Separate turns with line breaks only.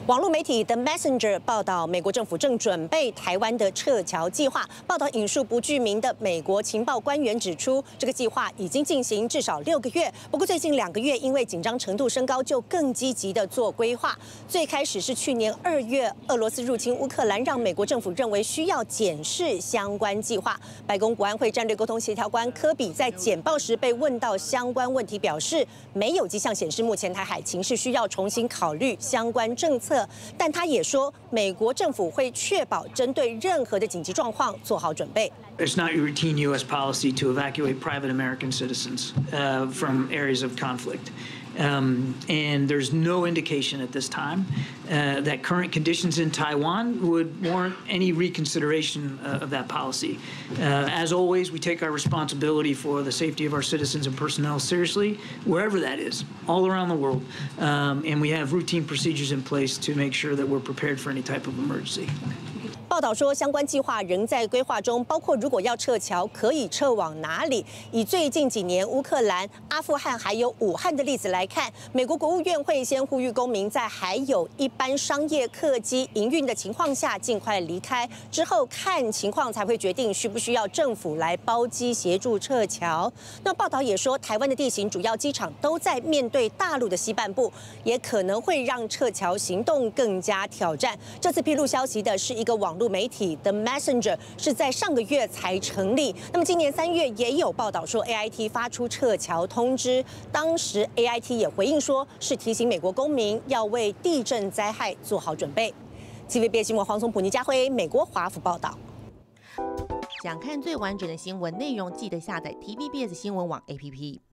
网络媒体 The Messenger 报道，美国政府正准备台湾的撤侨计划。报道引述不具名的美国情报官员指出，这个计划已经进行至少6个月。不过最近2个月因为紧张程度升高，就更积极的做规划。最开始是去年2月，俄罗斯入侵乌克兰，让美国政府认为需要检视相关计划。白宫国安会战略沟通协调官科比在简报时被问到相关问题，表示没有迹象显示目前台海情势需要重新考虑相关政策。但他也说，美国政府会确保针对任何的紧急状况做好准备。
It's not your routine U.S. policy to evacuate private American citizens from areas of conflict. And there's no indication at this time that current conditions in Taiwan would warrant any reconsideration of that policy. As always, we take our responsibility for the safety of our citizens and personnel seriously, wherever that is, all around the world. And we have routine procedures in place to make sure that we're prepared for any type of emergency.
报道说，相关计划仍在规划中，包括如果要撤侨，可以撤往哪里。以最近几年乌克兰、阿富汗还有武汉的例子来看，美国国务院会先呼吁公民在还有一般商业客机营运的情况下尽快离开，之后看情况才会决定需不需要政府来包机协助撤侨。那报道也说，台湾的地形主要机场都在面对大陆的西半部，也可能会让撤侨行动更加挑战。这次披露消息的是一个网络媒体 The Messenger 是在上个月才成立。那么今年3月也有报道说 AIT 发出撤侨通知，当时 AIT 也回应说是提醒美国公民要为地震灾害做好准备。TVB 新闻黄松普、倪家辉，美国华府报道。
想看最完整的新闻内容，记得下载 TVBS 新闻网 APP。